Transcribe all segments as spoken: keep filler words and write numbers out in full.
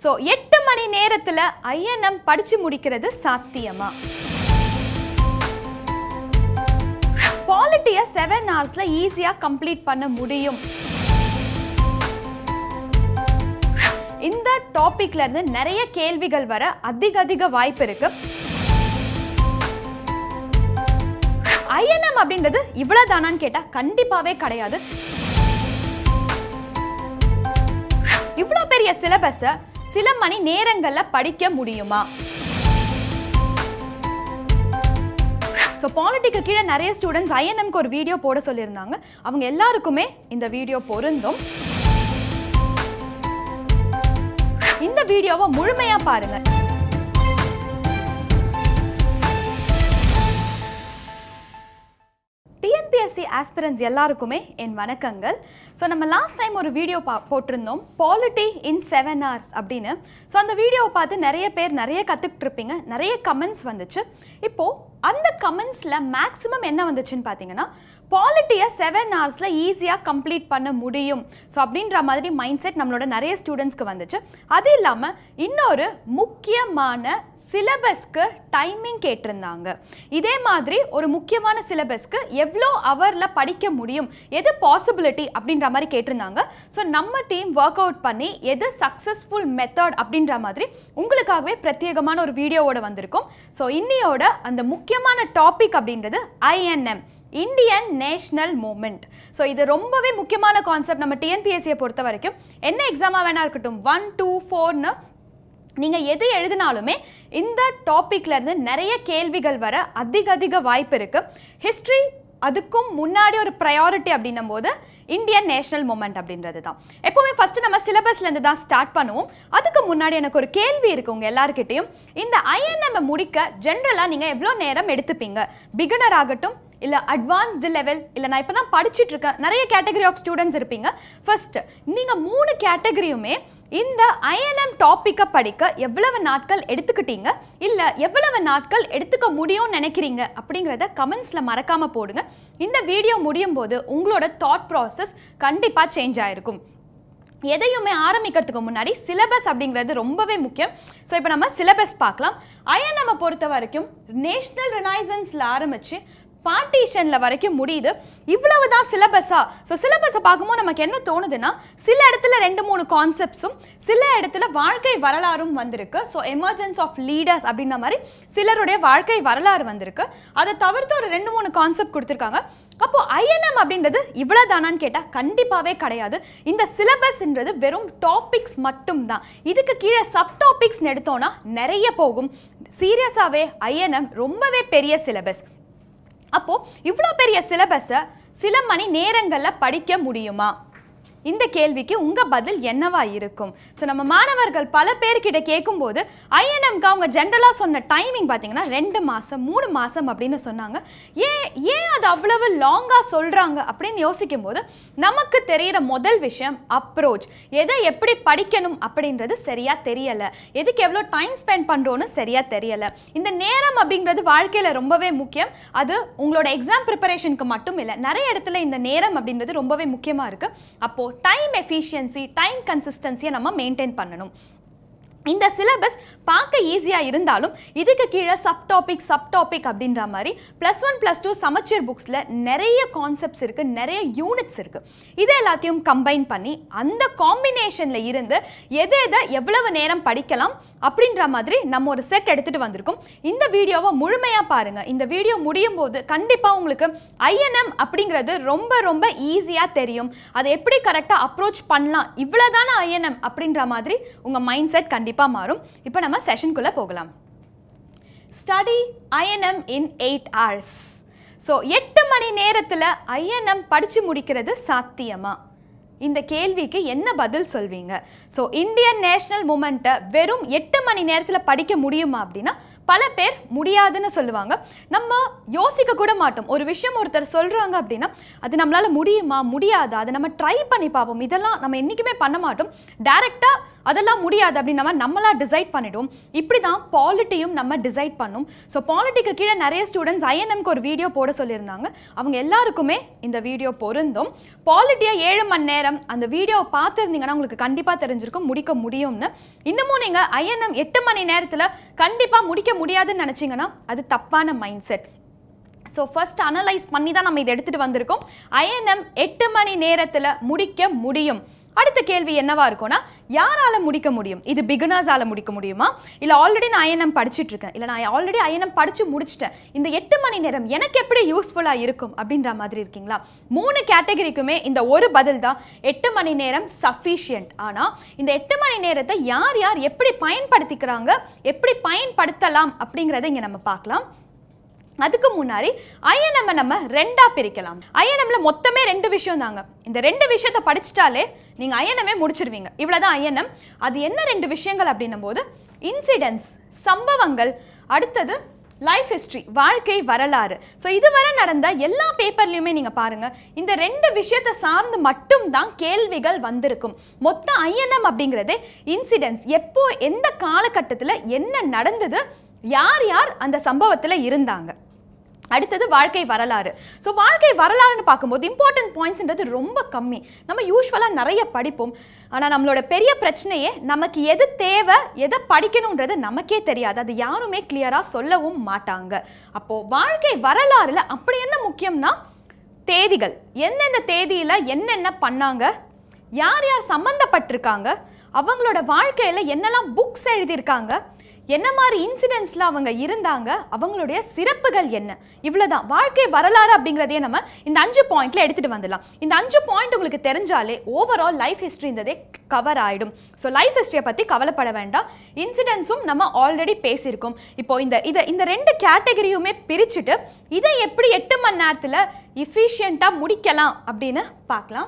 So எட்டு மணி நேரத்தில் ஐ என் எம் படித்து முடிக்கிறது சாத்தியமா? பாலிட்டியை செவன் ஹவர்ஸில் ஈஸியாக கம்ப்ளீட் பண்ண முடியும். இந்த டாபிக்ல இருந்து நிறைய கேள்விகள் வர அதிக அதிக வாய்ப்பு இருக்கு. ஐ என் எம் அப்படின்றது இவ்வளவுதானான்னு கேட்டா கண்டிப்பாவே கிடையாது. இவ்வளவு பெரிய சிலபஸை சில மணி நேரங்கள்ல படிக்க முடியுமா? ஸோ பாலிட்டிக்கு கீழே நிறைய ஸ்டூடெண்ட்ஸ் ஐ என் எம்க்கு ஒரு வீடியோ போட சொல்லியிருந்தாங்க. அவங்க எல்லாருக்குமே இந்த வீடியோ பொருந்தும். இந்த வீடியோவை முழுமையா பாருங்க. T N P S C aspirants எல்லாருக்குமே என் வணக்கங்கள். ஸோ நம்ம லாஸ்ட் டைம் ஒரு வீடியோ பா போட்டிருந்தோம் பாலிட்டி இன் செவன் ஹவர்ஸ் அப்படின்னு. ஸோ அந்த வீடியோவை பார்த்து நிறைய பேர் நிறைய கற்றுக்கிட்டு இருப்பீங்க, நிறைய கமெண்ட்ஸ் வந்துச்சு. இப்போது அந்த கமெண்ட்ஸில் மேக்ஸிமம் என்ன வந்துச்சுன்னு பார்த்தீங்கன்னா, பாலிட்டியை செவன் ஹவர்ஸில் ஈஸியாக கம்ப்ளீட் பண்ண முடியும் ஸோ அப்படின்ற மாதிரி மைண்ட் செட் நம்மளோட நிறைய ஸ்டூடெண்ட்ஸ்க்கு வந்துச்சு. அது இல்லாமல் இன்னொரு முக்கியமான சிலபஸ்க்கு டைமிங் கேட்டிருந்தாங்க. இதே மாதிரி ஒரு முக்கியமான சிலபஸ்க்கு எவ்வளோ ஹவரில் படிக்க முடியும், எது பாசிபிலிட்டி அப்படின்ற மாதிரி கேட்டிருந்தாங்க. ஸோ நம்ம டீம் ஒர்க் அவுட் பண்ணி எது சக்ஸஸ்ஃபுல் மெத்தட் அப்படின்ற மாதிரி உங்களுக்காகவே பிரத்யேகமான ஒரு வீடியோவோட வந்திருக்கும். ஸோ இன்னையோட அந்த முக்கியமான டாபிக் அப்படின்றது I N M, Indian national movement. So இது ரொம்பவே முக்கியமான கான்செப்ட் நம்ம T N P S C பொறுத்த வரைக்கும். என்ன எக்ஸாமாக வேணா இருக்கட்டும், ஒன் டூ ஃபோர்னு நீங்கள் எது எழுதினாலுமே இந்த டாப்பிக்ல இருந்து நிறைய கேள்விகள் வர அதிக அதிக வாய்ப்பு இருக்குது. ஹிஸ்ட்ரி அதுக்கும் முன்னாடி ஒரு ப்ரையாரிட்டி அப்படின்னும் போது இந்தியன் நேஷனல் மூமெண்ட் அப்படின்றது தான். எப்போவுமே ஃபஸ்ட்டு நம்ம சிலபஸ்லேருந்து தான் ஸ்டார்ட் பண்ணுவோம். அதுக்கு முன்னாடி எனக்கு ஒரு கேள்வி இருக்குது உங்கள் எல்லாருக்கிட்டையும். இந்த ஐ என் எம் முடிக்க ஜென்ரலாக நீங்கள் எவ்வளோ நேரம் எடுத்துப்பீங்க? பிகினர் ஆகட்டும், இல்லை அட்வான்ஸ்டு லெவல், இல்லை நான் இப்போ தான் படிச்சுட்டு இருக்கேன், நிறைய கேட்டகரி ஆஃப் ஸ்டூடெண்ட்ஸ் இருப்பீங்க. ஃபர்ஸ்ட் நீங்கள் மூணு கேட்டகரியுமே இந்த ஐ என் எம் டாப்பிக்கை படிக்க எவ்வளவு நாட்கள் எடுத்துக்கிட்டீங்க, இல்லை எவ்வளவு நாட்கள் எடுத்துக்க முடியும்னு நினைக்கிறீங்க அப்படிங்கிறத கமெண்ட்ஸில் மறக்காமல் போடுங்க. இந்த வீடியோ முடியும் போது உங்களோட தாட் ப்ராசஸ் கண்டிப்பாக சேஞ்ச் ஆகிருக்கும். எதையுமே ஆரம்பிக்கிறதுக்கு முன்னாடி சிலபஸ் அப்படிங்கிறது ரொம்பவே முக்கியம். ஸோ இப்போ நம்ம சிலபஸ் பார்க்கலாம். ஐ என் எம் பொறுத்த வரைக்கும் நேஷ்னல் ரினைசன்ஸில் ஆரம்பித்து பார்ட்டிஷனில் வரைக்கும் முடியுது. இவ்வளவு தான் சிலபஸா? ஸோ சிலபஸை பார்க்கும்போது நமக்கு என்ன தோணுதுன்னா, சில இடத்துல ரெண்டு மூணு கான்செப்ட்ஸும் சில இடத்துல வாழ்க்கை வரலாறும் வந்திருக்கு. ஸோ எமர்ஜென்ஸ் ஆஃப் லீடர்ஸ் அப்படின்ற மாதிரி சிலருடைய வாழ்க்கை வரலாறு வந்திருக்கு. அதை தவிர்த்து ஒரு ரெண்டு மூணு கான்செப்ட் கொடுத்துருக்காங்க. அப்போது ஐ என் எம் அப்படின்றது இவ்வளோ தானான்னு கேட்டால் கண்டிப்பாகவே கிடையாது. இந்த சிலபஸ்ன்றது வெறும் டாபிக்ஸ் மட்டும்தான். இதுக்கு கீழே சப் டாபிக்ஸ்னு எடுத்தோன்னா நிறைய போகும். சீரியஸாகவே ஐ என் எம் ரொம்பவே பெரிய சிலபஸ். அப்போது இவ்வளோ பெரிய சிலபஸை சில மணி நேரங்களில் படிக்க முடியுமா? இந்த கேள்விக்கு உங்கள் பதில் என்னவா இருக்கும்? ஸோ நம்ம மாணவர்கள் பல பேர்கிட்ட கேட்கும்போது ஐ என் எம்க்கு அவங்க ஜென்ரலாக சொன்ன டைமிங் பார்த்தீங்கன்னா ரெண்டு மாதம் மூணு மாதம் அப்படின்னு சொன்னாங்க. ஏன் ஏன் அது அவ்வளவு லாங்காக சொல்கிறாங்க அப்படின்னு யோசிக்கும் போது நமக்கு தெரிகிற முதல் விஷயம் அப்ரோச். எதை எப்படி படிக்கணும் அப்படின்றது சரியாக தெரியலை, எதுக்கு எவ்வளோ டைம் ஸ்பெண்ட் பண்ணுறோன்னு சரியாக தெரியலை. இந்த நேரம் அப்படிங்கிறது வாழ்க்கையில் ரொம்பவே முக்கியம். அது உங்களோட எக்ஸாம் ப்ரிப்பரேஷனுக்கு மட்டும் இல்லை, நிறைய இடத்துல இந்த நேரம் அப்படின்றது ரொம்பவே முக்கியமாக இருக்குது. அப்போது டைம் எஃபிஷியன்சி, டைம் கன்சிஸ்டன்சியை நம்ம மெயின்டைன் பண்ணணும். இந்த சிலபஸ் பார்க்க ஈஸியாக இருந்தாலும் இதுக்கு கீழே சப் டாபிக் சப் டாபிக் அப்படின்ற மாதிரி ப்ளஸ் ஒன் ப்ளஸ் டூ சமச்சீர் புக்ஸில் நிறைய கான்செப்ட்ஸ் இருக்குது, நிறைய யூனிட்ஸ் இருக்குது. இதை எல்லாத்தையும் கம்பைன் பண்ணி அந்த காம்பினேஷனில் இருந்து எதை எதை எவ்வளவு நேரம் படிக்கலாம் அப்படின்ற மாதிரி நம்ம ஒரு செட் எடுத்துகிட்டு வந்திருக்கோம். இந்த வீடியோவை முழுமையாக பாருங்கள். இந்த வீடியோ முடியும் போது கண்டிப்பாக உங்களுக்கு ஐ என் எம் அப்படிங்கிறது ரொம்ப ரொம்ப ஈஸியாக தெரியும். அதை எப்படி கரெக்டாக அப்ரோச் பண்ணலாம், இவ்வளோதான ஐ என் எம் அப்படின்ற மாதிரி உங்கள் மைண்ட் செட் கண்டிப்பாக மாறும். இப்போ நம்ம செஷனுக்குள்ளே போகலாம். Study I N M in eight hours. So எட்டு மணி நேரத்தில் ஐ என் எம் படித்து முடிக்கிறது சாத்தியமா? இந்த கேள்விக்கு என்ன பதில் சொல்வீங்க? ஸோ இந்தியன் நேஷனல் மூமெண்ட்டை வெறும் எட்டு மணி நேரத்தில் படிக்க முடியுமா அப்படின்னா பல பேர் முடியாதுன்னு சொல்லுவாங்க. நம்ம யோசிக்க கூட மாட்டோம். ஒரு விஷயம் ஒருத்தர் சொல்கிறாங்க அப்படின்னா அது நம்மளால் முடியுமா முடியாதா, அதை நம்ம ட்ரை பண்ணி பார்ப்போம். இதெல்லாம் நம்ம என்றைக்குமே பண்ண மாட்டோம். டைரெக்டாக அதெல்லாம் முடியாது அப்படின்னு நம்ம நம்மளா டிசைட் பண்ணிடும். இப்படி தான் பாலிட்டியும் நம்ம டிசைட் பண்ணும். ஸோ பாலிட்டிக்கு கீழே நிறைய ஸ்டூடெண்ட்ஸ் ஐஎன்எம்க்கு ஒரு வீடியோ போட சொல்லியிருந்தாங்க. அவங்க எல்லாருக்குமே இந்த வீடியோ பொருந்தும். பாலிட்டியை ஏழு மணி நேரம் அந்த வீடியோவை பார்த்துருந்தீங்கன்னா உங்களுக்கு கண்டிப்பாக தெரிஞ்சிருக்கும் முடிக்க முடியும்னு. இன்னமும் நீங்கள் ஐஎன்எம் எட்டு மணி நேரத்தில் கண்டிப்பாக முடிக்க முடியாதுன்னு நினச்சிங்கன்னா அது தப்பான mind set. So first analyse பண்ணி தான் நம்ம இதை எடுத்துகிட்டு வந்திருக்கோம். ஐஎன்எம் எட்டு மணி நேரத்தில் முடிக்க முடியும். அடுத்த கேள்வி என்னவா இருக்கும்னா, யாரால முடிக்க முடியும்? இது பிகினர்ஸால முடிக்க முடியுமா, இல்லை ஆல்ரெடி நான் ஐஎன்எம் படிச்சுட்டு இருக்கேன், இல்லை நான் ஆல்ரெடி ஐஎன்எம் படிச்சு முடிச்சிட்டேன், இந்த எட்டு மணி நேரம் எனக்கு எப்படி யூஸ்ஃபுல்லாக இருக்கும் அப்படின்ற மாதிரி இருக்கீங்களா? மூணு கேட்டகரிக்குமே இந்த ஒரு பதில் தான், எட்டு மணி நேரம் சஃபிஷியன்ட். ஆனால் இந்த எட்டு மணி நேரத்தை யார் யார் எப்படி பயன்படுத்திக்கிறாங்க, எப்படி பயன்படுத்தலாம் அப்படிங்கிறத இங்கே நம்ம பார்க்கலாம். அதுக்கு முன்னாடி ஐஎன்எம் நம்ம ரெண்டா பிரிக்கலாம். ஐஎன்எம்ல மொத்தமே ரெண்டு விஷயம் தாங்க. இந்த ரெண்டு விஷயத்தை படிச்சிட்டாலே நீங்க ஐஎன்எம்மே முடிச்சிருவீங்க. இவ்வளவுதான் ஐஎன்எம். அது என்ன ரெண்டு விஷயங்கள் அப்படின்னும் போது, இன்சிடென்ட்ஸ் சம்பவங்கள், அடுத்தது லைஃப் ஹிஸ்டரி வாழ்க்கை வரலாறு. ஸோ இதுவரை நடந்த எல்லா பேப்பர்லையுமே நீங்கள் பாருங்க, இந்த ரெண்டு விஷயத்தை சார்ந்து மட்டும் தான் கேள்விகள் வந்திருக்கும். மொத்த ஐஎன்எம் அப்படிங்கிறதே இன்சிடென்ட்ஸ், எப்போ எந்த காலகட்டத்தில் என்ன நடந்தது, யார் யார் அந்த சம்பவத்தில் இருந்தாங்க. அடுத்தது வாழ்க்கை வரலாறு. ஸோ வாழ்க்கை வரலாறுன்னு பார்க்கும்போது இம்பார்ட்டன்ட் பாயிண்ட்ஸ்ன்றது ரொம்ப கம்மி. நம்ம யூஸ்வலாக நிறைய படிப்போம். ஆனால் நம்மளோட பெரிய பிரச்சனையே நமக்கு எது தேவை, எதை படிக்கணுன்றது நமக்கே தெரியாது. அது யாருமே கிளியராக சொல்லவும் மாட்டாங்க. அப்போது வாழ்க்கை வரலாறுல அப்படி என்ன முக்கியம்னா, தேதிகள், எந்தெந்த தேதியில் என்னென்ன பண்ணாங்க, யார் யார் சம்மந்தப்பட்டிருக்காங்க, அவங்களோட வாழ்க்கையில் என்னெல்லாம் புக்ஸ் எழுதியிருக்காங்க, என்ன மாதிரி இன்சிடென்ட்ஸ்ல அவங்க இருந்தாங்க, அவங்களுடைய சிறப்புகள் என்ன, இவ்வளவுதான் வாழ்க்கை வரலாறு அப்படிங்கிறதே நம்ம இந்த அஞ்சு பாயிண்ட்ல எடுத்துட்டு வந்துடலாம். இந்த அஞ்சு பாயிண்ட் உங்களுக்கு தெரிஞ்சாலே ஓவரால் லைஃப் ஹிஸ்டரின்றதே கவர் ஆயிடும். ஸோ லைஃப் ஹிஸ்டரியை பத்தி கவலைப்பட வேண்டாம். இன்சிடென்ட்ஸும் நம்ம ஆல்ரெடி பேசியிருக்கோம். இப்போ இந்த இதை இந்த ரெண்டு கேட்டகரியுமே பிரிச்சுட்டு இதை எப்படி எட்டு மணி நேரத்தில் எஃபிஷியண்டா முடிக்கலாம் அப்படின்னு பார்க்கலாம்.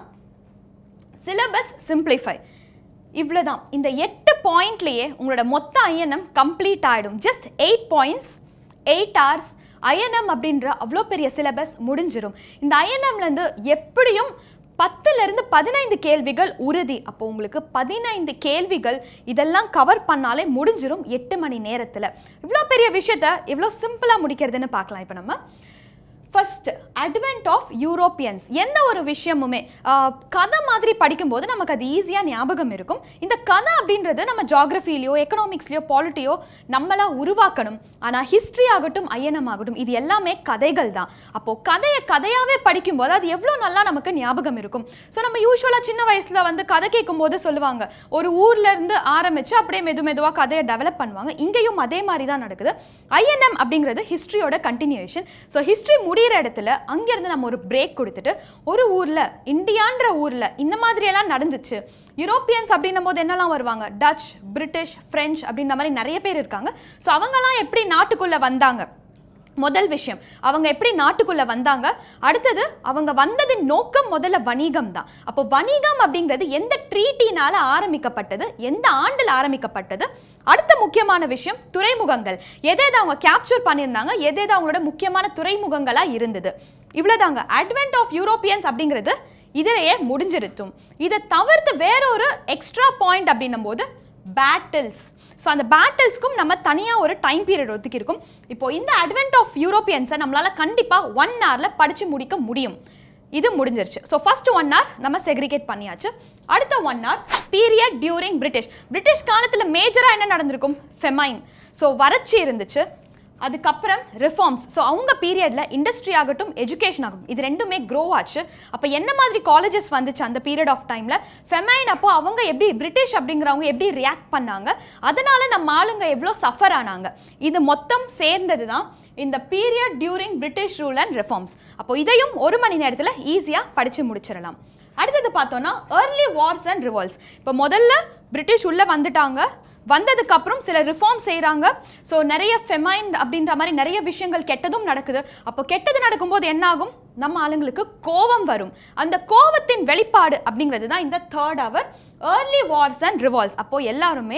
சிலபஸ் சிம்பிளிஃபை, இவ்வளோதான். இந்த எட்டு பாயிண்ட்லேயே உங்களோட மொத்த ஐஎன்எம் கம்ப்ளீட் ஆகிடும். Just eight points, eight hours I N M அப்படின்ற அவ்வளோ பெரிய சிலபஸ் முடிஞ்சிடும். இந்த ஐஎன்எம்லேருந்து எப்படியும் பத்துலேருந்து பதினைந்து கேள்விகள் உறுதி. அப்போ உங்களுக்கு பதினைந்து கேள்விகள் இதெல்லாம் கவர் பண்ணாலே முடிஞ்சிடும் எட்டு மணி நேரத்தில். இவ்வளோ பெரிய விஷயத்த எவ்வளோ சிம்பிளாக முடிக்கிறதுன்னு பார்க்கலாம். இப்போ நம்ம ஃபர்ஸ்ட் அட்வென்ட் ஆஃப் யூரோப்பியன்ஸ். எந்த ஒரு விஷயமுமே கதை மாதிரி படிக்கும்போது நமக்கு அது ஈஸியாக ஞாபகம் இருக்கும். இந்த கதை அப்படின்றது நம்ம ஜியாகிரஃபிலையோ எக்கனாமிக்ஸ்லையோ பாலிட்டியோ நம்மளா உருவாக்கணும். ஆனால் ஹிஸ்ட்ரி ஆகட்டும் ஐஎன்எம் ஆகட்டும் இது எல்லாமே கதைகள் தான். அப்போது கதையை கதையாகவே படிக்கும்போது அது எவ்வளோ நல்லா நமக்கு ஞாபகம் இருக்கும். ஸோ நம்ம யூஸ்வலாக சின்ன வயசில் வந்து கதை கேட்கும்போது சொல்லுவாங்க, ஒரு ஊர்லேருந்து ஆரம்பித்து அப்படியே மெது மெதுவாக கதையை டெவலப் பண்ணுவாங்க. இங்கேயும் அதே மாதிரி தான் நடக்குது. ஐஎன்எம் அப்படிங்கிறது ஹிஸ்ட்ரியோட கண்டினியூஷன். ஸோ ஹிஸ்ட்ரி முடிகிற இடத்துல அங்கிருந்து நம்ம ஒரு பிரேக் கொடுத்துட்டு ஒரு ஊர்ல, இந்தியான்ற ஊர்ல இந்த மாதிரி எல்லாம் நடந்துச்சு. யூரோப்பியன்ஸ் அப்படின்னும் போது என்னெல்லாம் வருவாங்க, டச், பிரிட்டிஷ், பிரெஞ்சு அப்படின்ற மாதிரி நிறைய பேர் இருக்காங்க. ஸோ அவங்கெல்லாம் எப்படி நாட்டுக்குள்ள வந்தாங்க, முதல் விஷயம் அவங்க எப்படி நாட்டுக்குள்ள வந்தாங்க. அடுத்தது அவங்க வந்ததின் நோக்கம் முதல்ல வணிகம் தான். அப்போ வணிகம் அப்படிங்கிறது எந்த ட்ரீட்டினால ஆரம்பிக்கப்பட்டது, எந்த ஆண்டில் ஆரம்பிக்கப்பட்டது. அடுத்த முக்கியமான விஷயம் துறைமுகங்கள், எதை அவங்க கேப்சர் பண்ணியிருந்தாங்க, எதை அவங்களோட முக்கியமான துறைமுகங்களாக இருந்தது. இவ்வளோதாங்க. அட்வென்ட் ஆஃப் யூரோப்பியன்ஸ் அப்படிங்கிறது இதிலேயே முடிஞ்சிருத்தும். இதை தவிர்த்து வேறொரு எக்ஸ்ட்ரா பாயிண்ட் அப்படின்னும் போது பேட்டில்ஸ். ஸோ அந்த பேட்டில்ஸ்க்கும் நம்ம தனியாக ஒரு டைம் பீரியட் ஒதுக்கியிருக்கும். இப்போ இந்த அட்வென்ட் ஆஃப் யூரோப்பியன்ஸை நம்மளால் கண்டிப்பாக ஒன் ஹவரில் படித்து முடிக்க முடியும். இது முடிஞ்சிருச்சு. ஸோ ஃபர்ஸ்ட் ஒன் ஹவர் நம்ம செக்ரிகேட் பண்ணியாச்சு. அடுத்த one hour period during British. British காலத்தில் மேஜராக என்ன நடந்திருக்கும், ஃபெமைன், ஸோ வறட்சி இருந்துச்சு. அதுக்கப்புறம் ரிஃபார்ம்ஸ். ஸோ அவங்க பீரியடில் இண்டஸ்ட்ரி ஆகட்டும் எஜுகேஷன் ஆகட்டும் இது ரெண்டுமே க்ரோ ஆச்சு. அப்போ என்ன மாதிரி காலேஜஸ் வந்துச்சு அந்த பீரியட் ஆஃப் டைமில், ஃபெமைன் அப்போ அவங்க எப்படி பிரிட்டிஷ் அப்படிங்கிறவங்க எப்படி ரியாக்ட் பண்ணாங்க, அதனால நம்ம ஆளுங்க எவ்வளோ சஃபர் ஆனாங்க, இது மொத்தம் சேர்ந்தது தான் இந்த period during British rule and reforms. அப்போ இதையும் ஒரு மணி நேரத்தில் ஈஸியாக படித்து முடிச்சிடலாம். அடுத்தது பார்த்தோன்னா ஏர்லி வார்ஸ் அண்ட் ரிவால்ட்ஸ். இப்போ முதல்ல பிரிட்டிஷ் உள்ளே வந்துட்டாங்க, வந்ததுக்கு அப்புறம் சில ரிஃபார்ம் செய்கிறாங்க. ஸோ நிறைய ஃபெமைன் அப்படின்ற மாதிரி நிறைய விஷயங்கள் கெட்டதும் நடக்குது. அப்போ கெட்டது நடக்கும்போது என்ன ஆகும், நம்ம ஆளுங்களுக்கு கோபம் வரும். அந்த கோபத்தின் வெளிப்பாடு அப்படிங்கிறது தான் இந்த third hour early wars and revolts. அப்போ எல்லாருமே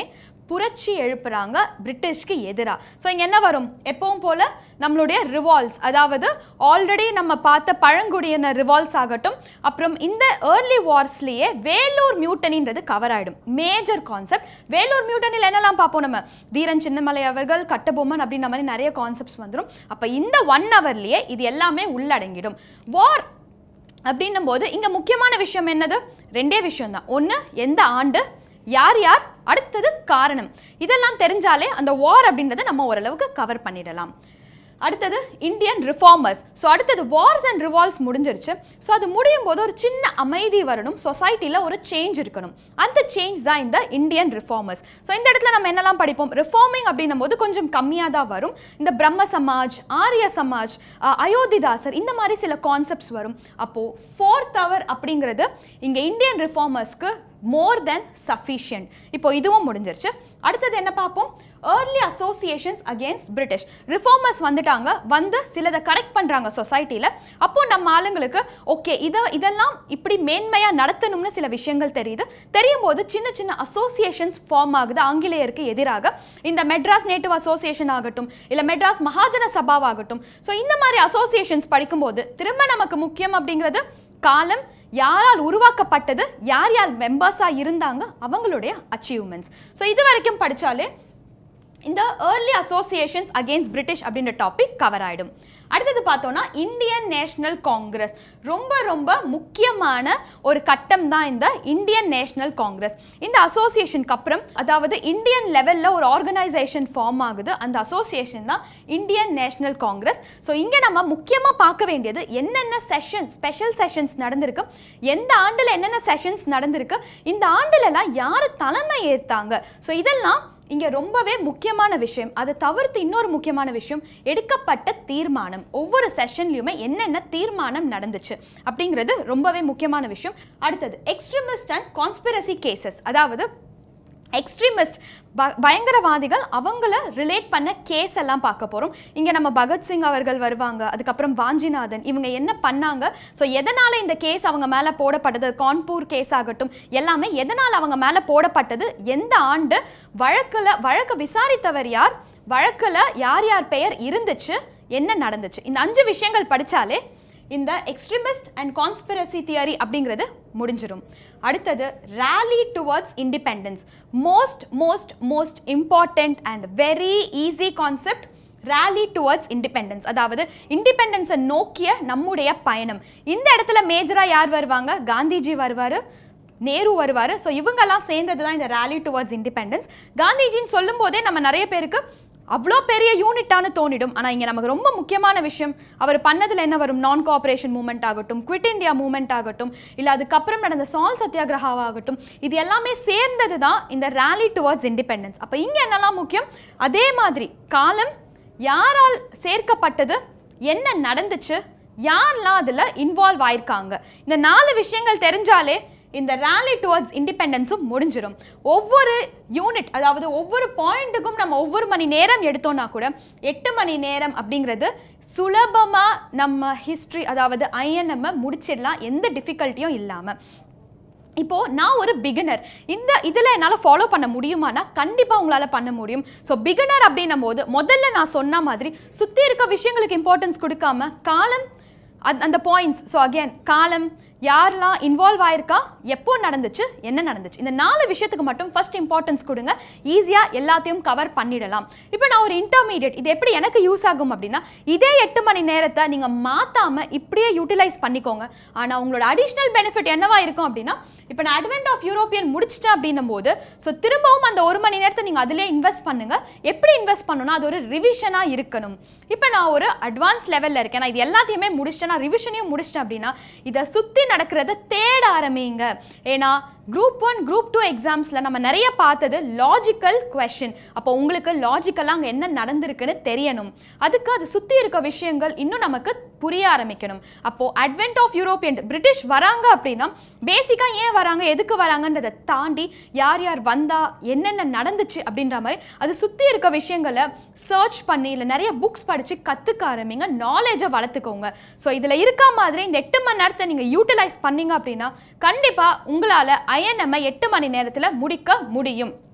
புரட்சி எழுப்புறாங்க பிரிட்டிஷ்க்கு எதிராக. ஸோ இங்கே என்ன வரும்? எப்பவும் போல நம்மளுடைய ரிவால்வ்ஸ், அதாவது ஆல்ரெடி நம்ம பார்த்த பழங்குடியின ரிவால்வ்ஸ் ஆகட்டும், அப்புறம் இந்த ஏர்லி வார்ஸ்லேயே வேலூர் மியூட்டனின்றது கவர் ஆகிடும். Major concept. வேலூர் மியூட்டனில் என்னெல்லாம் பார்ப்போம் நம்ம? தீரன் சின்னமலை அவர்கள், கட்டபொம்மன் அப்படின்ற மாதிரி நிறைய கான்செப்ட்ஸ் வந்துடும். அப்போ இந்த ஒன் ஹவர்லேயே இது எல்லாமே உள்ளடங்கிடும். வார் அப்படின்னும் போது இங்கே முக்கியமான விஷயம் என்னது? ரெண்டே விஷயம் தான். ஒன்று எந்த ஆண்டு, யார் யார், அடுத்தது காரணம். இதெல்லாம் தெரிஞ்சாலே அந்த வார் அப்படின்றத நம்ம ஓரளவுக்கு கவர் பண்ணிடலாம். அடுத்தது இந்தியன் ரிஃபார்மர்ஸ். ஸோ அடுத்தது வார்ஸ் அண்ட் ரிவால்வ்ஸ் முடிஞ்சிருச்சு. ஸோ அது முடியும் போது ஒரு சின்ன அமைதி வரணும், சொசைட்டியில் ஒரு சேஞ்ச் இருக்கணும். அந்த சேஞ்ச் தான் இந்த இந்தியன் ரிஃபார்மர்ஸ். ஸோ இந்த இடத்துல நம்ம என்னெல்லாம் படிப்போம்? ரிஃபார்மிங் அப்படின்னும் போது கொஞ்சம் கம்மியாக தான் வரும். இந்த பிரம்ம சமாஜ், ஆரிய சமாஜ், அயோத்திதாசர், இந்த மாதிரி சில கான்செப்ட்ஸ் வரும். அப்போது ஃபோர்த் ஹவர் அப்படிங்கிறது இங்கே இந்தியன் ரிஃபார்மர்ஸ்க்கு மோர் தென் சஃபிஷியன்ட். இப்போ இதுவும் முடிஞ்சிருச்சு. அடுத்தது என்ன பார்ப்போம்? Early associations against British. Reformers வந்துட்டாங்க, வந்து சிலதை கரெக்ட் பண்ணுறாங்க சொசைட்டியில். அப்போ நம்ம ஆளுங்களுக்கு ஓகே இதை இதெல்லாம் இப்படி மேன்மையாக நடத்தணும்னு சில விஷயங்கள் தெரியுது. தெரியும் போது சின்ன சின்ன அசோசியேஷன்ஸ் ஃபார்ம் ஆகுது ஆங்கிலேயருக்கு எதிராக. இந்த மெட்ராஸ் நேட்டிவ் அசோசியேஷன் ஆகட்டும், இல்லை மெட்ராஸ் மகாஜன சபாவாகட்டும். ஸோ இந்த மாதிரி அசோசியேஷன்ஸ் படிக்கும்போது திரும்ப நமக்கு முக்கியம் அப்படிங்கிறது காலம், யாரால் உருவாக்கப்பட்டது, யார் யார் மெம்பர்ஸாக இருந்தாங்க, அவங்களுடைய அச்சீவ்மெண்ட்ஸ். ஸோ இது வரைக்கும் படித்தாலே இந்த ஏர்லி அசோசியேஷன்ஸ் அகேன்ஸ்ட் பிரிட்டிஷ் அப்படின்ற டாபிக் கவர் ஆகிடும். அடுத்தது பார்த்தோன்னா இந்தியன் நேஷனல் காங்கிரஸ். ரொம்ப ரொம்ப முக்கியமான ஒரு கட்டம் தான் இந்த இந்தியன் நேஷனல் காங்கிரஸ். இந்த அசோசியேஷனுக்கு அப்புறம், அதாவது இந்தியன் லெவலில் ஒரு ஆர்கனைசேஷன் ஃபார்ம் ஆகுது. அந்த அசோசியேஷன் தான் இந்தியன் நேஷனல் காங்கிரஸ். ஸோ இங்கே நம்ம முக்கியமாக பார்க்க வேண்டியது என்னென்ன செஷன்ஸ், ஸ்பெஷல் செஷன்ஸ் நடந்திருக்கு, எந்த ஆண்டில் என்னென்ன செஷன்ஸ் நடந்திருக்கு, இந்த ஆண்டுலலாம் யார் தலைமை ஏற்றாங்க. ஸோ இதெல்லாம் இங்கே ரொம்பவே முக்கியமான விஷயம். அதை தவிர்த்து இன்னொரு முக்கியமான விஷயம், எடுக்கப்பட்ட தீர்மானம். ஒவ்வொரு செஷன்லையுமே என்னென்ன தீர்மானம் நடந்துச்சு அப்படிங்கிறது ரொம்பவே முக்கியமான விஷயம். அடுத்தது எக்ஸ்ட்ரீமிஸ்ட் அண்ட் கான்ஸ்பிரசி கேசஸ். அதாவது எக்ஸ்ட்ரீமிஸ்ட் பயங்கரவாதிகள், அவங்கள ரிலேட் பண்ண கேஸ் எல்லாம் பார்க்க போகிறோம். இங்கே நம்ம பகத்சிங் அவர்கள் வருவாங்க, அதுக்கப்புறம் வாஞ்சிநாதன், இவங்க என்ன பண்ணாங்க, ஸோ எதனால் இந்த கேஸ் அவங்க மேலே போடப்பட்டது, கான்பூர் கேஸ் ஆகட்டும், எல்லாமே எதனால் அவங்க மேலே போடப்பட்டது, எந்த ஆண்டு, வழக்கில் வழக்கு விசாரித்தவர் யார், வழக்கில் யார் யார் பெயர் இருந்துச்சு, என்ன நடந்துச்சு. இந்த அஞ்சு விஷயங்கள் படித்தாலே இந்த எக்ஸ்ட்ரீமிஸ்ட் அண்ட் கான்ஸ்பிரசி தியரி அப்படிங்கிறது முடிஞ்சிடும். அடுத்தது rally towards independence. Most most most important and very easy concept, rally towards independence. அதாவது இண்டிபெண்டன்ஸை நோக்கிய நம்முடைய பயணம். இந்த இடத்துல மேஜராக யார் வருவாங்க? காந்திஜி வருவார், நேரு வருவார். ஸோ இவங்கெல்லாம் சேர்ந்தது தான் இந்த ரேலி டுவர்ட்ஸ் இண்டிபெண்டன்ஸ். காந்திஜின்னு சொல்லும் போதே நம்ம நிறைய பேருக்கு அவ்வளோ பெரிய யூனிட்டானு தோணிடும். ஆனால் இங்கே நமக்கு ரொம்ப முக்கியமான விஷயம், அவர் பண்ணதில் என்ன வரும்? நான் கோஆப்ரேஷன் மூவ்மெண்ட் ஆகட்டும், குவிட் இண்டியா மூவ்மெண்ட் ஆகட்டும், இல்லை அதுக்கப்புறம் நடந்த சால் சத்தியாகிரகாவாகட்டும், இது எல்லாமே சேர்ந்தது தான் இந்த ரேலி டுவர்ட்ஸ் இண்டிபெண்டன்ஸ். அப்போ இங்கே என்னெல்லாம் முக்கியம்? அதே மாதிரி காலம், யாரால் சேர்க்கப்பட்டது, என்ன நடந்துச்சு, யாரெல்லாம் அதில் இன்வால்வ் ஆயிருக்காங்க, இந்த நாலு விஷயங்கள் தெரிஞ்சாலே இந்த ரேலி டுவர்ட்ஸ் இண்டிபெண்டன்ஸும் முடிஞ்சிடும். ஒவ்வொரு யூனிட், அதாவது ஒவ்வொரு பாயிண்ட்டுக்கும் நம்ம ஒவ்வொரு மணி நேரம் எடுத்தோம்னா கூட எட்டு மணி நேரம் அப்படிங்கிறது சுலபமாக நம்ம ஹிஸ்ட்ரி, அதாவது ஐ என் எம் முடிச்சிடலாம், எந்த டிஃபிகல்ட்டியும் இல்லாமல். இப்போது நான் ஒரு பிகினர், இந்த இதில் என்னால் ஃபாலோ பண்ண முடியுமானா கண்டிப்பாக உங்களால் பண்ண முடியும். ஸோ பிகினர் அப்படின்னும் போது முதல்ல நான் சொன்ன மாதிரி சுற்றி இருக்க விஷயங்களுக்கு இம்பார்ட்டன்ஸ் கொடுக்காம காலம், அந்த பாயிண்ட்ஸ், ஸோ அகேன் காலம், யாரெல்லாம் இன்வால்வ் ஆயிருக்கா, எப்போ நடந்துச்சு, என்ன நடந்துச்சு, இந்த நாலு விஷயத்துக்கு மட்டும் ஃபர்ஸ்ட் இம்பார்ட்டன்ஸ் கொடுங்க. ஈஸியாக எல்லாத்தையும் கவர் பண்ணிடலாம். இப்போ நான் ஒரு இன்டர்மீடியட், இது எப்படி எனக்கு யூஸ் ஆகும் அப்படின்னா, இதே எட்டு மணி நேரத்தை நீங்கள் மாற்றாமல் இப்படியே யூட்டிலைஸ் பண்ணிக்கோங்க. ஆனால் உங்களோட அடிஷ்னல் பெனிஃபிட் என்னவா இருக்கும் அப்படின்னா, இப்போ நான் அட்வென்ட் ஆஃப் யூரோப்பியன் முடிச்சிட்டேன் அப்படின்னும் போது ஸோ திரும்பவும் அந்த ஒரு மணி நேரத்தை நீங்கள் அதிலே இன்வெஸ்ட் பண்ணுங்கள். எப்படி இன்வெஸ்ட் பண்ணணும்னா அது ஒரு ரிவிஷனாக இருக்கணும். இப்போ நான் ஒரு அட்வான்ஸ் லெவலில் இருக்கேன், நான் இது எல்லாத்தையுமே முடிச்சிட்டேன், நான் ரிவிஷனையும் முடிச்சிட்டேன் அப்படின்னா இதை சுற்றி நடக்கிறத தேட ஆரம்பிங்க. ஏன்னா குரூப் ஒன் குரூப் டூ எக்ஸாம்ஸில் நம்ம நிறைய பார்த்தது லாஜிக்கல் கொஸ்டின். அப்போ உங்களுக்கு லாஜிக்கலாக அங்கே என்ன நடந்திருக்குன்னு தெரியணும். அதுக்கு அது சுற்றி இருக்க விஷயங்கள் இன்னும் நமக்கு புரிய ஆரம்பிக்கணும். அப்போது அட்வென்ட் ஆஃப் யூரோப்பியன், பிரிட்டிஷ் வராங்க அப்படின்னா பேசிக்காக ஏன் வராங்க, எதுக்கு வராங்கன்றதை தாண்டி யார் யார் வந்தா, என்னென்ன நடந்துச்சு அப்படின்ற மாதிரி அது சுற்றி இருக்க விஷயங்களை சர்ச் பண்ணி இல்லை நிறைய புக்ஸ் படித்து கற்றுக்க ஆரம்பிங்க, நாலேஜை வளர்த்துக்கோங்க. ஸோ இதில் இருக்க மாதிரி இந்த எட்டு மணி நேரத்தை நீங்கள் யூட்டிலைஸ் பண்ணீங்க அப்படின்னா கண்டிப்பாக உங்களால் ஐ என் எம் எட்டு மணி நேரத்தில் முடிக்க முடியும்.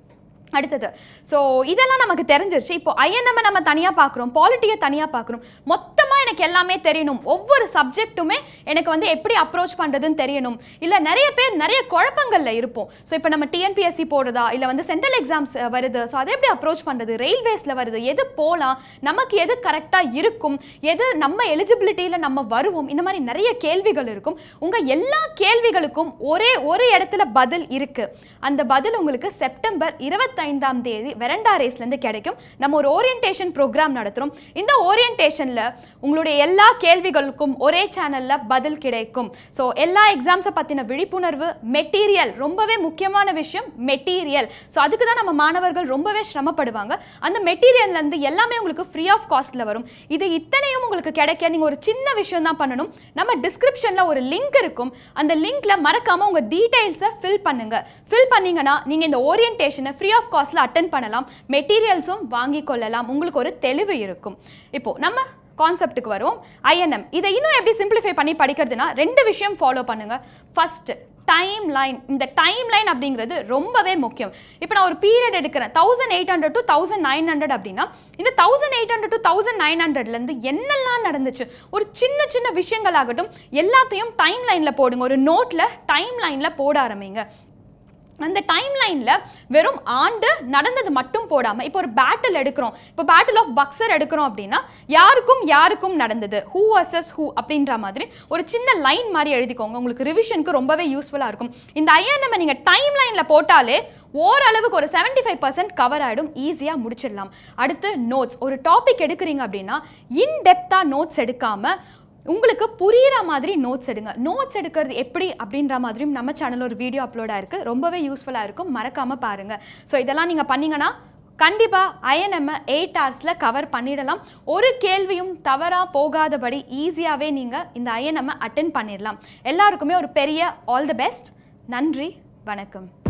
அடுத்தது ஸோ இதெல்லாம் நமக்கு தெரிஞ்சிருச்சு. இப்போ ஐஎன்எம் நம்ம தனியாக பார்க்குறோம், பாலிட்டியை தனியாக பார்க்குறோம். மொத்தமாக எனக்கு எல்லாமே தெரியணும், ஒவ்வொரு சப்ஜெக்ட்டுமே எனக்கு வந்து எப்படி அப்ரோச் பண்ணுறதுன்னு தெரியணும். இல்லை நிறைய பேர் நிறைய குழப்பங்களில் இருப்போம். ஸோ இப்போ நம்ம டிஎன்பிஎஸ்சி போடுறதா, இல்லை வந்து சென்ட்ரல் எக்ஸாம்ஸ் வருது, ஸோ அதை எப்படி அப்ரோச் பண்ணுறது, ரயில்வேஸில் வருது, எது போகலாம், நமக்கு எது கரெக்டாக இருக்கும், எது நம்ம எலிஜிபிலிட்டியில் நம்ம வருவோம், இந்த மாதிரி நிறைய கேள்விகள் இருக்கும். உங்கள் எல்லா கேள்விகளுக்கும் ஒரே ஒரு இடத்துல பதில் இருக்குது. அந்த பதில் உங்களுக்கு செப்டம்பர் இருபத்தி ஐந்தாம் தேதி வெரண்டா ரேஸ்லேருந்து கிடைக்கும். நம்ம ஒரு ஓரியன்டேஷன் ப்ரோக்ராம் நடத்துகிறோம். இந்த ஓரியன்டேஷனில் உங்களுடைய எல்லா கேள்விகளுக்கும் ஒரே சேனலில் பதில் கிடைக்கும். ஸோ எல்லா எக்ஸாம்ஸை பற்றின விழிப்புணர்வு, மெட்டீரியல், ரொம்பவே முக்கியமான விஷயம் மெட்டீரியல். ஸோ அதுக்கு தான் நம்ம மாணவர்கள் ரொம்பவே சிரமப்படுவாங்க. அந்த மெட்டீரியல்லேருந்து எல்லாமே உங்களுக்கு ஃப்ரீ ஆஃப் காஸ்ட்டில் வரும். இது இத்தனையும் உங்களுக்கு கிடைக்க நீங்கள் ஒரு சின்ன விஷயம் தான் பண்ணணும். நம்ம டிஸ்கிரிப்ஷனில் ஒரு லிங்க் இருக்கும். அந்த லிங்க்ல மறக்காமல் உங்கள் டீட்டெயில்ஸை ஃபில் பண்ணுங்கள். ஃபில் பண்ணீங்கன்னா நீங்கள் இந்த ஓரியன்டேஷனை ஃப்ரீ ஆஃப் காஸ்ட்ல அட்டென்ட் பண்ணலாம், மெட்டீரியல்ஸும் வாங்கி கொள்ளலாம். உங்களுக்கு ஒரு தெளிவு இருக்கும். இப்போ நம்ம கான்செப்ட்டுக்கு வருவோம். ஐஎன்எம் இதை இன்னும் எப்படி சிம்பிளிஃபை பண்ணி படிக்கிறதுனா ரெண்டு விஷயம் ஃபாலோ பண்ணுங்க. First time line. இந்த டைம் லைன் அப்படிங்கிறது ரொம்பவே முக்கியம். இப்போ நான் ஒரு பீரியட் எடுக்கிறேன், thousand eight hundred to thousand nine hundred அப்படின்னா இந்த thousand eight hundred to thousand nine ஹண்ட்ரட்லேருந்து என்னெல்லாம் நடந்துச்சு, ஒரு சின்ன சின்ன விஷயங்கள் ஆகட்டும், எல்லாத்தையும் டைம் லைனில் போடுங்க. ஒரு நோட்டில் டைம் லைனில் போட ஆரம்பிங்க. அந்த டைம் லைனில் வெறும் ஆண்டு நடந்தது மட்டும் போடாமல், இப்போ ஒரு பேட்டில் எடுக்கிறோம், இப்போ பேட்டில் ஆஃப் பக்சர் எடுக்கிறோம் அப்படின்னா யாருக்கும் யாருக்கும் நடந்தது, ஹூ வர்சஸ் ஹூ அப்படின்ற மாதிரி ஒரு சின்ன லைன் மாதிரி எழுதிக்கோங்க. உங்களுக்கு ரிவிஷனுக்கு ரொம்பவே யூஸ்ஃபுல்லாக இருக்கும். இந்த ஐஎன்எம் நீங்கள் டைம் லைனில் போட்டாலே ஓரளவுக்கு ஒரு செவன்டி ஃபைவ் பர்சன்ட் கவர் ஆகிடும், ஈஸியாக முடிச்சிடலாம். அடுத்து நோட்ஸ். ஒரு டாபிக் எடுக்கிறீங்க அப்படின்னா இன்டெப்த்தாக நோட்ஸ் எடுக்காமல் உங்களுக்கு புரிகிற மாதிரி நோட்ஸ் எடுங்க. நோட்ஸ் எடுக்கிறது எப்படி அப்படின்ற மாதிரியும் நம்ம சேனலில் ஒரு வீடியோ அப்லோட் ஆயிருக்கு, ரொம்பவே யூஸ்ஃபுல்லாக இருக்கும், மறக்காமல் பாருங்கள். ஸோ இதெல்லாம் நீங்கள் பண்ணிங்கன்னா கண்டிப்பாக ஐஎன்எம் எயிட் ஹவர்ஸில் கவர் பண்ணிடலாம். ஒரு கேள்வியும் தவறாக போகாதபடி ஈஸியாகவே நீங்கள் இந்த ஐஎன்எம் அட்டென்ட் பண்ணிடலாம். எல்லாருக்குமே ஒரு பெரிய ஆல் தி பெஸ்ட். நன்றி, வணக்கம்.